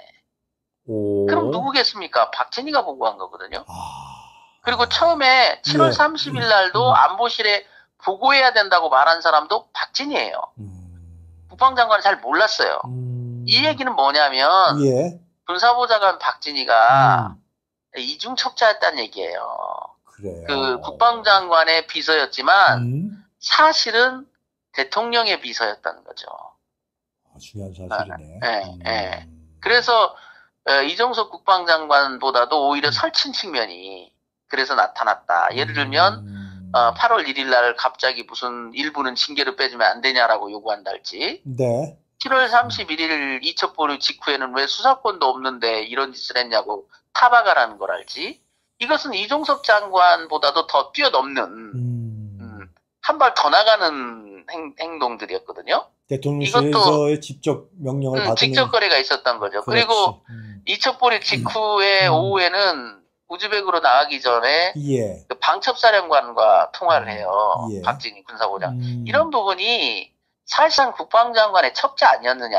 오. 그럼 누구겠습니까? 박진희가 보고한 거거든요. 아. 그리고 처음에 칠월 예. 삼십일 날도 음. 안보실에 보고해야 된다고 말한 사람도 박진희예요. 음. 국방장관은 잘 몰랐어요. 음. 이 얘기는 뭐냐면 예. 군사보좌관 박진희가 음. 이중첩자였다는 얘기예요. 그래요. 그 국방장관의 비서였지만 음. 사실은 대통령의 비서였다는 거죠. 아, 중요한 사실이네. 네, 음. 네. 그래서 어, 이종석 국방장관보다도 오히려 음. 설친 측면이 그래서 나타났다. 예를 들면 음. 어, 팔월 일일 날 갑자기 무슨 일부는 징계를 빼주면 안 되냐라고 요구한달지, 네. 칠월 삼십일일 이첩 보류 직후에는 왜 수사권도 없는데 이런 짓을 했냐고 타박하라는 걸 알지. 이것은 이종석 장관보다도 더 뛰어넘는 음. 음, 한 발 더 나가는 행, 행동들이었거든요. 대통령실에서의 직접 명령을 음, 받는 직접 거래가 있었던 거죠. 그렇지. 그리고 음. 이첩 보류 직후에 음. 오후에는 우즈벡으로 나가기 전에 예. 그 방첩사령관과 통화를 해요. 예. 박진희 군사보장. 음. 이런 부분이 사실상 국방장관의 첩자 아니었느냐.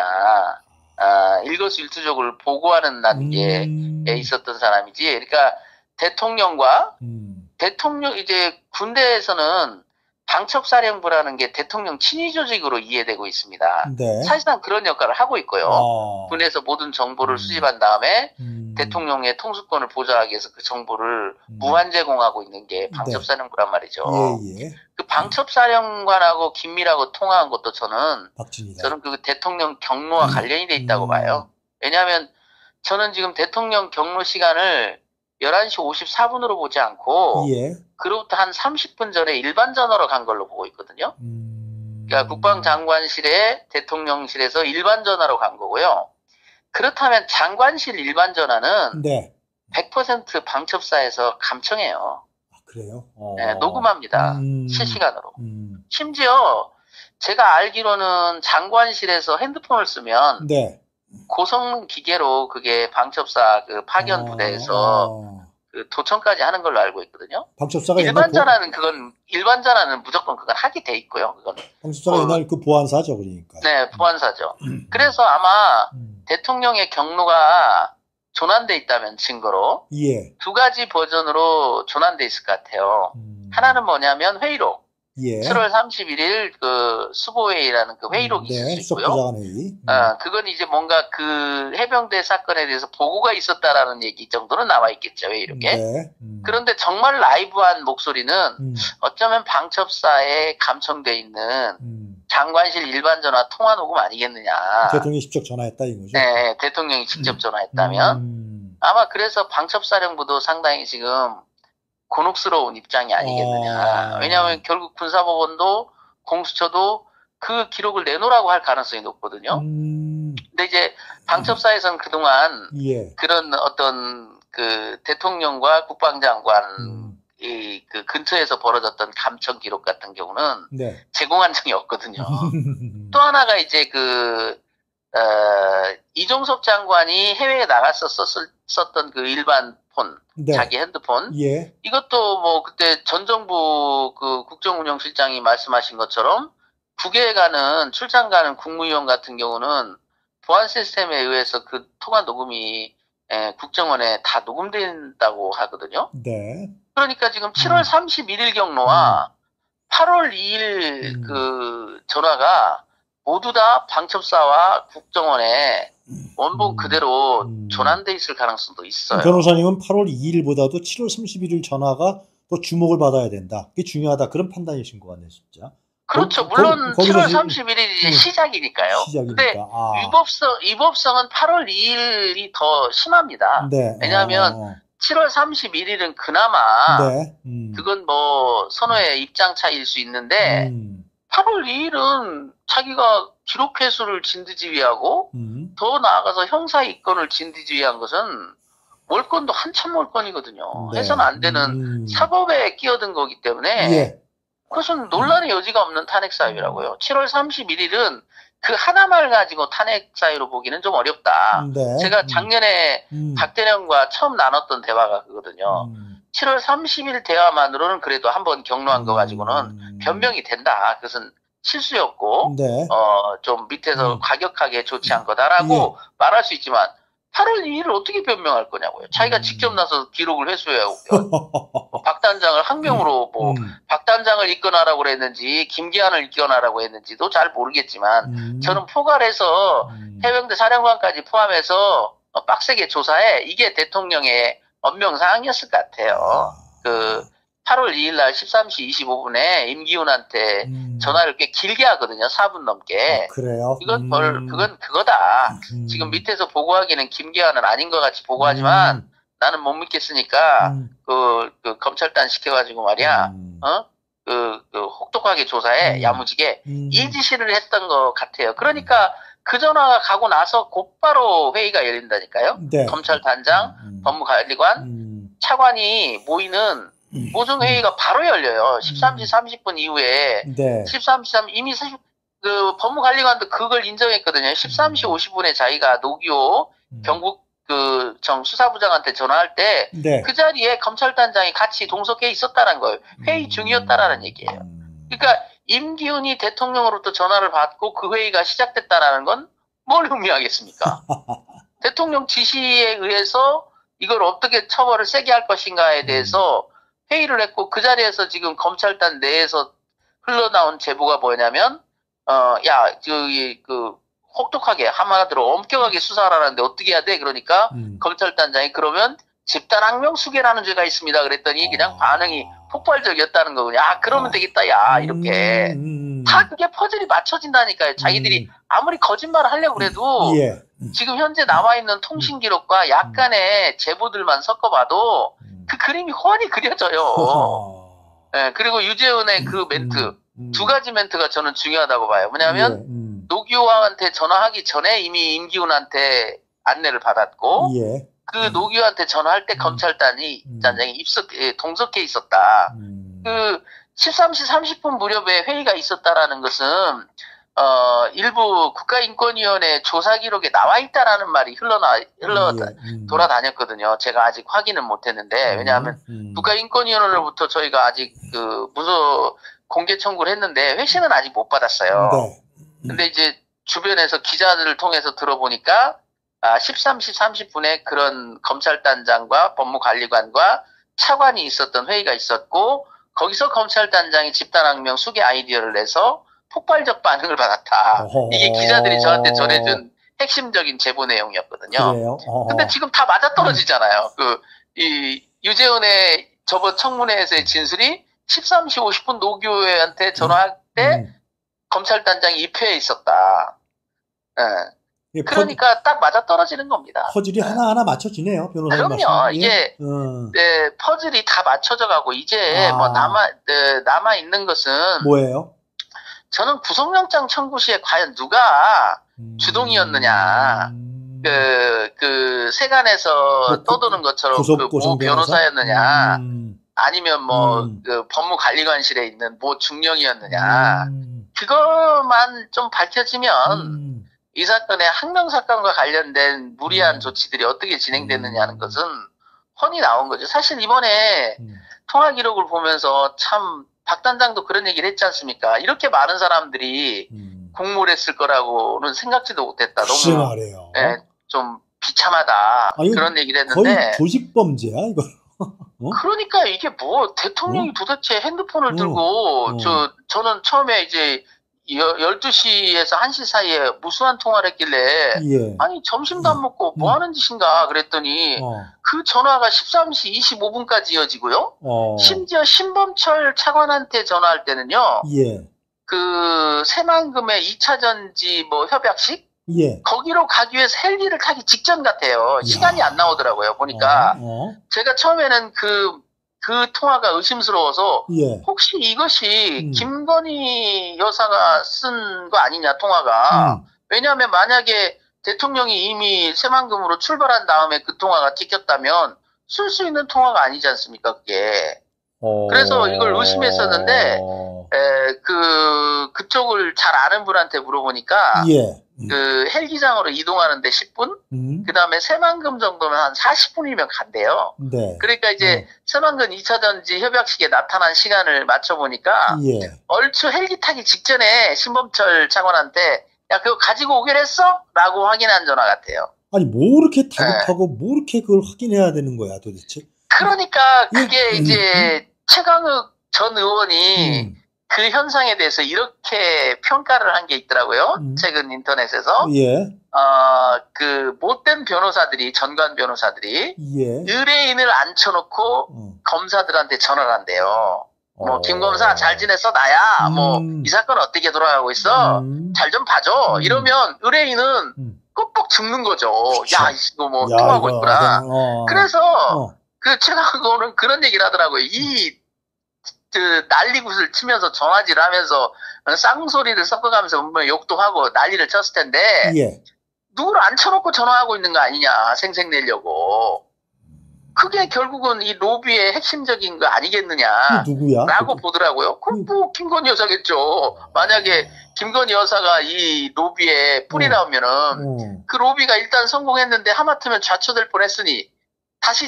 아, 일거수일투족을 보고하는 단계에 음. 있었던 사람이지. 그러니까 대통령과 음. 대통령 이제 군대에서는 방첩사령부라는 게 대통령 친위 조직으로 이해되고 있습니다. 네. 사실상 그런 역할을 하고 있고요. 아. 군에서 모든 정보를 음. 수집한 다음에 음. 대통령의 통수권을 보좌하기 위해서 그 정보를 음. 무한 제공하고 있는 게 방첩사령부란 말이죠. 예, 예. 그 방첩사령관하고 긴밀하고 통화한 것도 저는 박진희다. 저는 그 대통령 경로와 관련이 돼 있다고 음. 봐요. 왜냐하면 저는 지금 대통령 경로 시간을 열한 시 오십사 분으로 보지 않고 예. 그로부터 한 삼십 분 전에 일반 전화로 간 걸로 보고 있거든요. 음. 그러니까 국방장관실에 대통령실에서 일반 전화로 간 거고요. 그렇다면 장관실 일반 전화는 네. 백 퍼센트 방첩사에서 감청해요. 아, 그래요? 어. 네, 녹음합니다. 음. 실시간으로. 음. 심지어 제가 알기로는 장관실에서 핸드폰을 쓰면 네. 고성능 기계로 그게 방첩사 그 파견 부대에서 아. 그 도청까지 하는 걸로 알고 있거든요. 방첩사가 일반 옛날 전화는 그건 일반 전화는 무조건 그건 하게 돼 있고요. 그건 보, 방첩사가 어, 옛날 그 보안사죠, 그러니까. 네 보안사죠. 음. 그래서 아마 음. 대통령의 경로가 조난돼 있다면 증거로 예. 두 가지 버전으로 조난돼 있을 것 같아요. 음. 하나는 뭐냐면 회의록. 예. 칠월 삼십일일 그 수보회의라는 그 회의록이 네, 있을 수 있고요. 수석부장관 회의. 음. 어, 그건 이제 뭔가 그 해병대 사건에 대해서 보고가 있었다라는 얘기 정도는 나와 있겠죠, 회의록에. 네. 음. 그런데 정말 라이브한 목소리는 음. 어쩌면 방첩사에 감청돼 있는 음. 장관실 일반 전화 통화 녹음 아니겠느냐. 대통령이 직접 전화했다 이거죠. 네, 대통령이 직접 전화했다면. 음. 아마 그래서 방첩사령부도 상당히 지금 곤혹스러운 입장이 아니겠느냐. 아. 왜냐하면 결국 군사법원도 공수처도 그 기록을 내놓으라고 할 가능성이 높거든요. 음. 근데 이제 방첩사에서는 그동안 예. 그런 어떤 그 대통령과 국방장관 음. 이 그 근처에서 벌어졌던 감청 기록 같은 경우는 네. 제공한 적이 없거든요. 또 하나가 이제 그 어, 이종석 장관이 해외에 나갔었었던 그 일반 폰, 네. 자기 핸드폰. 예. 이것도 뭐 그때 전 정부 그 국정운영실장이 말씀하신 것처럼 국외에 가는 출장 가는 국무위원 같은 경우는 보안 시스템에 의해서 그 통화 녹음이 예, 국정원에 다 녹음된다고 하거든요. 네. 그러니까 지금 칠월 음. 삼십일일 경로와 팔월 이일 음. 그 전화가 모두 다 방첩사와 국정원에 원본 음. 그대로 음. 전환돼 있을 가능성도 있어요. 변호사님은 팔월 이일보다도 칠월 삼십일일 전화가 더 주목을 받아야 된다. 그게 중요하다. 그런 판단이신 것 같네요, 진짜. 그렇죠. 거, 물론 거, 칠월 시- 삼십일일이 이제 음. 시작이니까요. 시작이니까. 근데 아. 위법성, 위법성은 팔월 이일이 더 심합니다. 네. 왜냐하면 어. 칠월 삼십일일은 그나마 네. 음. 그건 뭐 선호의 입장 차이일 수 있는데 음. 팔월 이일은 자기가 기록 회수를 진두지휘하고 음. 더 나아가서 형사 입건을 진두지휘한 것은 몰건도 한참 몰건이거든요. 네. 해서는 안 되는 음. 사법에 끼어든 거기 때문에 예. 그것은 논란의 여지가 없는 탄핵 사유라고요. 칠월 삼십일일은 그 하나만 가지고 탄핵 사유로 보기는 좀 어렵다. 네. 제가 작년에 음. 박대령과 처음 나눴던 대화가 그거든요. 음. 칠월 삼십일 대화만으로는 그래도 한번 경로한 거 가지고는 음. 변명이 된다. 그것은 실수였고 네. 어, 좀 밑에서 음. 과격하게 조치한 거다라고 말할 수 있지만 팔월 이일을 어떻게 변명할 거냐고요. 자기가 음. 직접 나서 기록을 회수해요. 뭐 박 단장을 항명으로 뭐 음. 박 단장을 입건하라고 그랬는지 김기한을 입건하라고 했는지도 잘 모르겠지만 음. 저는 포괄해서 음. 해병대 사령관까지 포함해서 어, 빡세게 조사해 이게 대통령의 엄명사항이었을 것 같아요. 아. 그 팔월 이일 날 십삼 시 이십오 분에 임기훈한테 음. 전화를 꽤 길게 하거든요. 사 분 넘게. 아, 그래요? 그건 음. 벌 그건 그거다. 음. 지금 밑에서 보고하기는 김기환은 아닌 것 같이 보고하지만 음. 나는 못 믿겠으니까 음. 그, 그 검찰단 시켜가지고 말이야. 음. 어? 그, 그 혹독하게 조사해 음. 야무지게 음. 이 지시를 했던 것 같아요. 그러니까 그 전화가 가고 나서 곧바로 회의가 열린다니까요. 네. 검찰단장, 음. 법무관리관, 음. 차관이 모이는 음. 모종회의가 바로 열려요. 십삼 시 삼십 분 이후에 네. 십삼 시 삼 이미 사실 그 법무관리관도 그걸 인정했거든요. 십삼 시 오십 분에 자기가 노기호 음. 경북 그 정 수사부장한테 전화할 때 네. 그 자리에 검찰단장이 같이 동석해 있었다는 거예요. 회의 중이었다라는 얘기예요. 음. 그러니까 임기훈이 대통령으로부터 전화를 받고 그 회의가 시작됐다라는 건 뭘 의미하겠습니까? 대통령 지시에 의해서 이걸 어떻게 처벌을 세게 할 것인가에 대해서 회의를 했고 그 자리에서 지금 검찰단 내에서 흘러나온 제보가 뭐냐면 어, 야, 저기 그 혹독하게 한마디로 엄격하게 수사하라는데 어떻게 해야 돼? 그러니까 음. 검찰단장이 그러면 집단항명수계라는 죄가 있습니다. 그랬더니 그냥 아. 반응이 폭발적이었다는 거군요. 아, 그러면 아. 되겠다. 야, 이렇게. 음. 다 그게 퍼즐이 맞춰진다니까요. 자기들이 음. 아무리 거짓말을 하려고 그래도 예. 지금 현재 남아있는 통신 기록과 약간의 제보들만 섞어봐도 음. 그 그림이 훤히 그려져요. 허허. 예, 그리고 유재훈의 그 멘트, 음. 음. 두 가지 멘트가 저는 중요하다고 봐요. 뭐냐면, 예. 음. 노기호한테 전화하기 전에 이미 임기훈한테 안내를 받았고, 예. 그 노기호한테 전화할 때 음. 검찰단이, 음. 단장이 입석, 예, 동석해 있었다. 음. 그, 십삼 시 삼십 분 무렵에 회의가 있었다라는 것은, 어, 일부 국가인권위원회 조사 기록에 나와 있다라는 말이 흘러나, 흘러, 예. 음. 돌아다녔거든요. 제가 아직 확인은 못 했는데, 왜냐하면, 음. 국가인권위원회로부터 저희가 아직 그 무소 공개 청구를 했는데 회신은 아직 못 받았어요. 네. 근데 이제 주변에서 기자들을 통해서 들어보니까 아, 십삼 시 삼십 분에 그런 검찰단장과 법무관리관과 차관이 있었던 회의가 있었고 거기서 검찰단장이 집단항명 수계 아이디어를 내서 폭발적 반응을 받았다. 어허. 이게 기자들이 저한테 전해준 핵심적인 제보 내용이었거든요. 그래요? 어허. 근데 지금 다 맞아떨어지잖아요. 그, 이, 유재훈의 저번 청문회에서의 진술이 십삼 시 오십 분 노교회한테 전화할 때 음. 검찰단장이 입회해 있었다. 예. 이게 그러니까 딱 맞아떨어지는 겁니다. 퍼, 퍼즐이 하나하나 맞춰지네요, 변호사님. 그럼요. 말씀. 이게, 예? 어. 네, 퍼즐이 다 맞춰져 가고 이제 아. 뭐 남아, 네, 남아있는 것은 뭐예요? 저는 구속영장 청구 시에 과연 누가 음. 주동이었느냐. 음. 그, 그, 세간에서 뭐, 떠도는 것처럼 구속 그 고성 모 변호사였느냐, 음. 아니면 뭐, 음. 그 법무관리관실에 있는 모 중령이었느냐, 음. 그것만 좀 밝혀지면 음. 이 사건의 항명사건과 관련된 무리한 음. 조치들이 어떻게 진행됐느냐는 음. 것은 훤히 나온 거죠. 사실 이번에 음. 통화 기록을 보면서 참, 박 단장도 그런 얘기를 했지 않습니까? 이렇게 많은 사람들이 음. 공모를 했을 거라고는 생각지도 못했다. 글쎄 너무, 말이에요. 예, 좀 비참하다. 아니, 그런 얘기를 거의 했는데. 조직범죄야, 이거. 어? 그러니까 이게 뭐 대통령이 어? 도대체 핸드폰을 어, 들고 어. 저 저는 처음에 이제 열두 시에서 한 시 사이에 무수한 통화를 했길래 예. 아니 점심도 안 먹고 뭐 음. 하는 짓인가 그랬더니 어, 그 전화가 십삼 시 이십오 분까지 이어지고요. 어, 심지어 신범철 차관한테 전화할 때는요. 예, 그 새만금의 이 차 전지 뭐 협약식 예. 거기로 가기 위해서 헬기를 타기 직전 같아요. 이야. 시간이 안 나오더라고요. 보니까 어, 어, 제가 처음에는 그, 그 통화가 의심스러워서 예. 혹시 이것이 음. 김건희 여사가 쓴 거 아니냐 통화가. 음. 왜냐하면 만약에 대통령이 이미 새만금으로 출발한 다음에 그 통화가 찍혔다면 쓸 수 있는 통화가 아니지 않습니까 그게. 어, 그래서 이걸 의심했었는데 에, 그 그쪽을 잘 아는 분한테 물어보니까 예. 음. 그 헬기장으로 이동하는데 십 분, 음. 그 다음에 새만금 정도면 한 사십 분이면 간대요. 네. 그러니까 이제 어. 새만금 이 차 전지 협약식에 나타난 시간을 맞춰보니까 예. 얼추 헬기 타기 직전에 신범철 차관한테 야 그거 가지고 오기로 했어? 라고 확인한 전화 같아요. 아니, 뭐 이렇게 네. 다급하고 뭐 이렇게 그걸 확인해야 되는 거야, 도대체? 그러니까 그게 음, 이제 최강욱 전 의원이 음. 그 현상에 대해서 이렇게 평가를 한 게 있더라고요. 음. 최근 인터넷에서. 예. 어, 그 못된 변호사들이, 전관 변호사들이 예. 의뢰인을 앉혀놓고 어. 검사들한테 전화를 한대요. 뭐, 어. 김 검사 잘 지냈어? 나야. 뭐, 음. 이 사건 어떻게 돌아가고 있어? 음. 잘 좀 봐줘. 음. 이러면 의뢰인은 음. 꾹꾹 죽는 거죠. 그쵸. 야, 이거 뭐, 야, 통하고 이거 있구나. 그냥, 어. 그래서, 어. 그 최강욱 의원은 그런 얘기를 하더라고요. 이, 그, 난리굿을 치면서 전화질을 하면서 쌍소리를 섞어가면서 분명히 욕도 하고 난리를 쳤을 텐데, 예. 누구를 앉혀놓고 전화하고 있는 거 아니냐, 생색내려고. 그게 결국은 이 로비의 핵심적인 거 아니겠느냐, 그 누구야? 라고 그, 보더라고요. 그럼 뭐, 김건희 여사겠죠. 만약에 김건희 여사가 이 로비의 뿌리라면은, 어. 그 로비가 일단 성공했는데 하마터면 좌초될 뻔했으니, 다시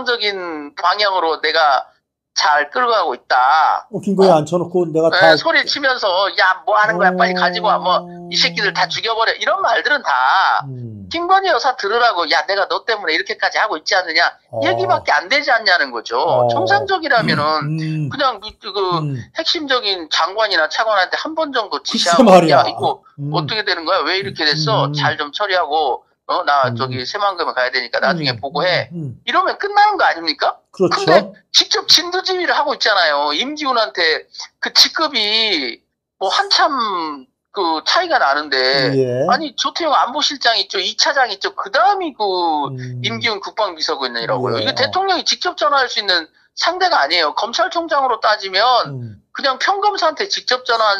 정상적인 방향으로 내가 잘 끌고 가고 있다. 어, 김건희 앉혀놓고 내가 네, 다. 소리 치면서, 야, 뭐 하는 거야, 빨리 가지고 와, 뭐, 이 새끼들 다 죽여버려. 이런 말들은 다, 음. 김건희 여사 들으라고, 야, 내가 너 때문에 이렇게까지 하고 있지 않느냐, 어. 얘기밖에 안 되지 않냐는 거죠. 어. 정상적이라면은, 음. 그냥 그, 그 음. 핵심적인 장관이나 차관한테 한 번 정도 글쎄 지시하고, 말이야. 야, 이거 음. 어떻게 되는 거야? 왜 이렇게 됐어? 음. 잘 좀 처리하고, 어, 나 음. 저기 새만금에 가야 되니까 나중에 음. 보고해. 음. 이러면 끝나는 거 아닙니까? 그렇죠. 근데 직접 진두지휘를 하고 있잖아요. 임기훈한테 그 직급이 뭐 한참 그 차이가 나는데, 예. 아니 조태용 안보실장 있죠, 이 차장 있죠, 그 다음이 그 음. 임기훈 국방비서관이라고요. 예. 이거 대통령이 직접 전화할 수 있는 상대가 아니에요. 검찰총장으로 따지면 음. 그냥 평검사한테 직접 전화한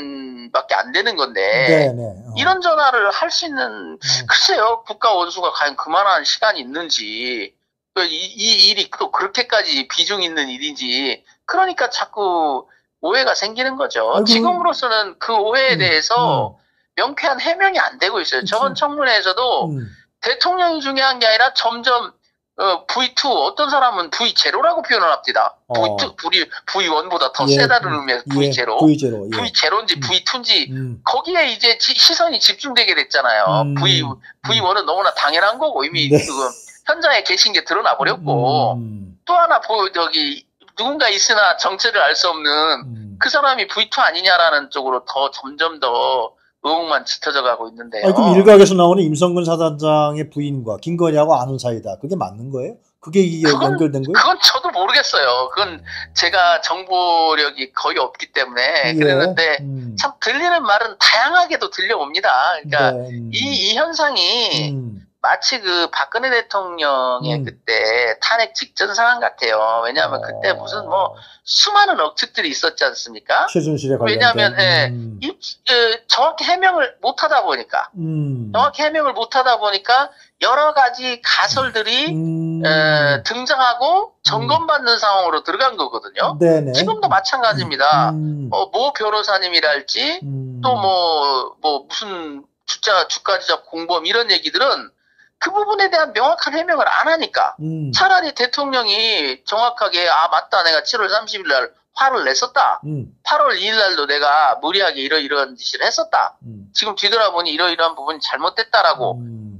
셈밖에 안 되는 건데, 네네. 어. 이런 전화를 할 수 있는, 음. 글쎄요, 국가 원수가 과연 그만한 시간이 있는지, 이, 이 일이 또 그렇게까지 비중 있는 일인지, 그러니까 자꾸 오해가 생기는 거죠. 아이고. 지금으로서는 그 오해에 음, 대해서 명쾌한 해명이 안 되고 있어요. 그치. 저번 청문회에서도 음. 대통령이 중요한 게 아니라 점점 어, 브이 투, 어떤 사람은 브이 제로라고 표현을 합니다. 어. 브이 투, 브이, 브이 원보다 더 예, 세다는 음, 의미에서 예, 브이 제로. 브이 제로. 예. 브이 제로인지 음. 브이 투인지 음. 거기에 이제 지- 시선이 집중되게 됐잖아요. 음. 브이, 브이 원은 너무나 당연한 거고 이미 네. 그 현장에 계신 게 드러나 버렸고, 음. 또 하나 보 저기 누군가 있으나 정체를 알 수 없는 음. 그 사람이 브이 투 아니냐라는 쪽으로 더 점점 더 의혹만 짙어져 가고 있는데요. 아니, 그럼 일각에서 나오는 임성근 사단장의 부인과 김건희하고 아는 사이다. 그게 맞는 거예요? 그게 이게 그건- 연결된 거예요? 그건 저도 모르겠어요. 그건 제가 정보력이 거의 없기 때문에 예. 그랬는데 음. 참 들리는 말은 다양하게도 들려옵니다. 그러니까 네, 음. 이, 이 현상이 음. 마치 그 박근혜 대통령의 음. 그때 탄핵 직전 상황 같아요. 왜냐하면 어. 그때 무슨 뭐 수많은 억측들이 있었지 않습니까? 최순실에 관련된. 왜냐하면 예, 음. 이, 그, 정확히 해명을 못하다 보니까 음. 정확히 해명을 못하다 보니까 여러 가지 가설들이 음. 에, 등장하고 점검받는 상황으로 들어간 거거든요. 네네. 지금도 마찬가지입니다. 음. 어, 모 변호사님이랄지 음. 또 뭐 뭐 무슨 주자 주가지적 공범 이런 얘기들은 그 부분에 대한 명확한 해명을 안 하니까 음. 차라리 대통령이 정확하게 아 맞다 내가 칠월 삼십일 날 화를 냈었다. 음. 팔월 이일 날도 내가 무리하게 이러이러한 짓을 했었다. 음. 지금 뒤돌아보니 이러이러한 부분이 잘못됐다라고 음.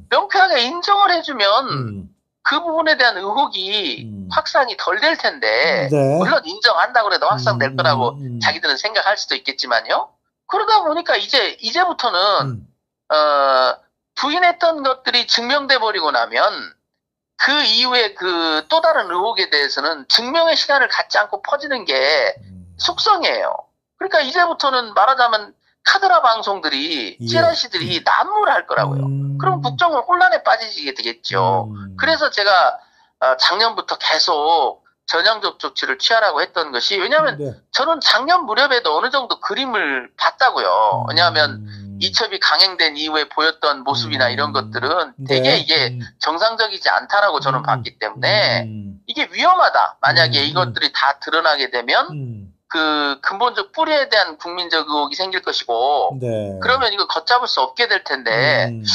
명쾌하게 인정을 해주면 음, 그 부분에 대한 의혹이 음. 확산이 덜 될 텐데 네. 물론 인정한다고 해도 확산될 음, 거라고 음, 음. 자기들은 생각할 수도 있겠지만요. 그러다 보니까 이제 이제부터는 음, 어, 부인했던 것들이 증명돼 버리고 나면 그 이후에 그 또 다른 의혹에 대해서는 증명의 시간을 갖지 않고 퍼지는 게 음. 속성이에요. 그러니까 이제부터는 말하자면 카드라 방송들이 예. 찌라시들이 난무할 거라고요. 음. 그럼 국정은 혼란에 빠지게 되겠죠. 음. 그래서 제가 어, 작년부터 계속 전향적 조치를 취하라고 했던 것이 왜냐하면 네. 저는 작년 무렵에도 어느 정도 그림을 봤다고요. 왜냐하면 음. 이첩이 강행된 이후에 보였던 모습이나 음. 이런 것들은 네. 되게 이게 음. 정상적이지 않다라고 저는 음. 봤기 때문에 음. 이게 위험하다. 만약에 음. 이것들이 다 드러나게 되면 음. 그 근본적 뿌리에 대한 국민적 의혹이 생길 것이고 네. 그러면 이거 걷잡을 수 없게 될 텐데 음.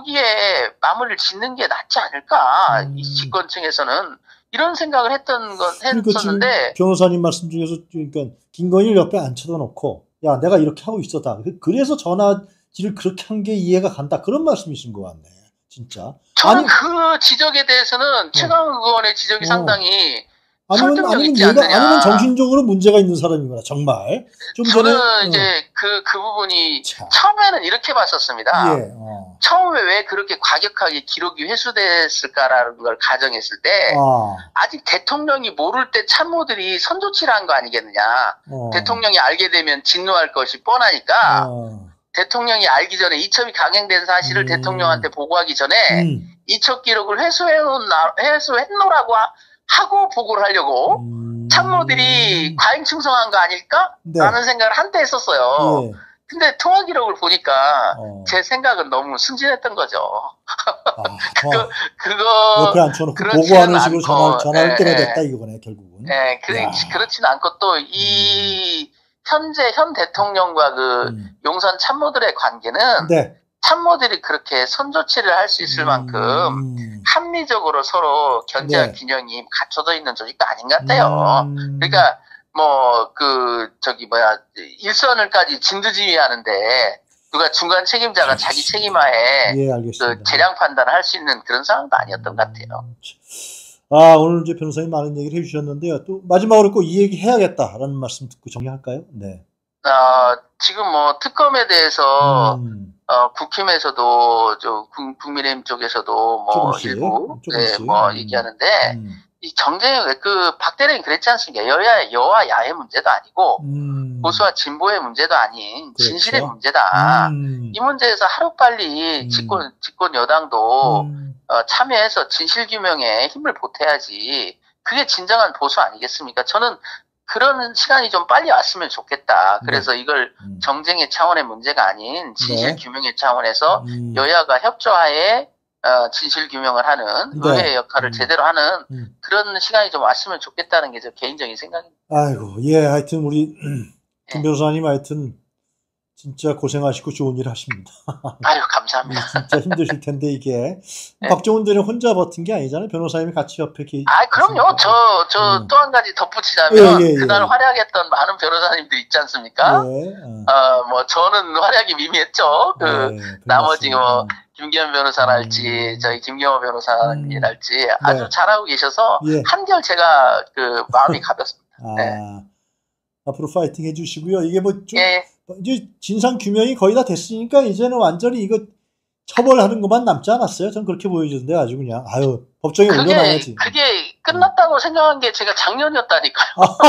초기에 마무리를 짓는 게 낫지 않을까 음. 이 집권층에서는 이런 생각을 했던 건 그러니까 지금 했었는데 변호사님 말씀 중에서 그러니까 김건희를 옆에 앉혀다 놓고 야 내가 이렇게 하고 있었다. 그래서 전화질을 그렇게 한 게 이해가 간다. 그런 말씀이신 것 같네. 진짜. 저는 아니, 그 지적에 대해서는 최강욱 의원의 지적이 어. 상당히 아니면 설득력 아니면 있지 얘가 않느냐. 아니면 정신적으로 문제가 있는 사람이구나. 정말. 좀 저는 전에 이제 그, 그 부분이 자. 처음에는 이렇게 봤었습니다. 예. 어. 처음에 왜 그렇게 과격하게 기록이 회수됐을까라는 걸 가정했을 때 아. 아직 대통령이 모를 때 참모들이 선조치를 한 거 아니겠느냐. 어. 대통령이 알게 되면 진노할 것이 뻔하니까 어. 대통령이 알기 전에 이첩이 강행된 사실을 음. 대통령한테 보고하기 전에 음. 이첩 기록을 회수해놓나, 회수했노라고 하- 하고 보고를 하려고 음. 참모들이 과잉 충성한 거 아닐까? 네. 라는 생각을 한때 했었어요. 예. 근데 통화 기록을 보니까 어. 제 생각은 너무 순진했던 거죠. 아, 그거, 어. 그거, 옆에 앉혀놓고 그렇지는 보고하는 식으로 않고, 전화, 전화를 예, 끊어댔다 예. 이거네 결국은. 예, 그, 야. 그렇지는 않고 또 이 현재 현 대통령과 그 음. 용산 참모들의 관계는 네. 참모들이 그렇게 선조치를 할 수 있을 만큼 음. 합리적으로 서로 견제할 네. 균형이 갖춰져 있는 조직도 아닌 것 같아요. 음. 그러니까 뭐 그 저기 뭐야 일선을까지 진두지휘하는데 누가 중간 책임자가 자기 책임하에 예, 알겠습니다. 그 재량 판단을 할 수 있는 그런 상황도 아니었던 것 같아요. 아, 오늘 이제 변호사님 많은 얘기를 해주셨는데요. 또 마지막으로 꼭 이 얘기 해야겠다라는 말씀 듣고 정리할까요? 네. 어, 지금 뭐 특검에 대해서 음. 어, 국힘에서도 저 국- 국민의힘 쪽에서도 뭐 조금씩, 일부 조금씩. 네, 뭐 음. 얘기하는데 음. 이 정쟁 그 박대리는 그랬지 않습니까? 여야 여와 야의 문제도 아니고 음. 보수와 진보의 문제도 아닌 그렇죠. 진실의 문제다. 음. 이 문제에서 하루빨리 음. 집권 집권 여당도 음. 어, 참여해서 진실 규명에 힘을 보태야지. 그게 진정한 보수 아니겠습니까? 저는 그런 시간이 좀 빨리 왔으면 좋겠다. 그래서 이걸 음. 정쟁의 차원의 문제가 아닌 진실 네. 규명의 차원에서 음. 여야가 협조하에 어, 진실 규명을 하는 네. 의회의 역할을 음. 제대로 하는 음. 그런 시간이 좀 왔으면 좋겠다는 게 제 개인적인 생각입니다. 아이고, 예, 하여튼 우리 김 네. 변호사님 하여튼 진짜 고생하시고 좋은 일 하십니다. 아유, 감사합니다. 진짜 힘드실 텐데 이게 네. 박정훈 대리는 혼자 버틴 게 아니잖아요. 변호사님이 같이 옆에 계시. 아, 그럼요. 저, 저 음. 또 한 가지 덧붙이자면 예, 예, 예. 그날 활약했던 많은 변호사님들 있지 않습니까? 예. 어. 어, 뭐 저는 활약이 미미했죠. 그 예, 나머지 뭐 음. 김기현 변호사랄지 음. 저희 김경호 변호사님이랄지 아주 네. 잘하고 계셔서 예. 한결 제가 그 마음이 가볍습니다. 아, 네. 앞으로 파이팅 해주시고요. 이게 뭐 좀 예, 이제 진상 규명이 거의 다 됐으니까 이제는 완전히 이거 처벌하는 것만 남지 않았어요. 전 그렇게 보여주는데 아주 그냥 아유 법정에 그게 올려놔야지. 그게 끝났다고 생각한 게 제가 작년이었다니까요.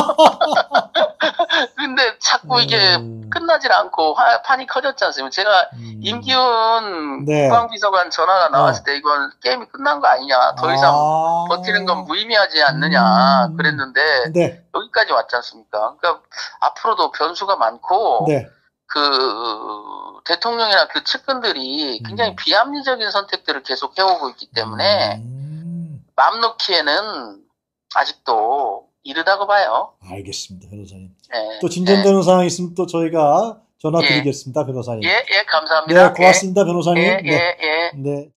근데 자꾸 이게 음. 끝나질 않고 화, 판이 커졌지 않습니까? 제가 음. 임기훈 네. 국방비서관 전화가 나왔을 때 이건 게임이 끝난 거 아니냐. 더 이상 아. 버티는 건 무의미하지 않느냐. 음. 그랬는데 네, 여기까지 왔지 않습니까? 그러니까 앞으로도 변수가 많고 네. 그 대통령이나 그 측근들이 굉장히 음. 비합리적인 선택들을 계속 해오고 있기 때문에 음. 맘 놓기에는 아직도 이르다고 봐요. 알겠습니다, 변호사님. 네. 또 진전되는 상황 있으면 또 저희가 전화 예. 드리겠습니다, 변호사님. 예, 예, 감사합니다. 네, 고맙습니다, 변호사님. 예, 예, 네. 예. 예. 네.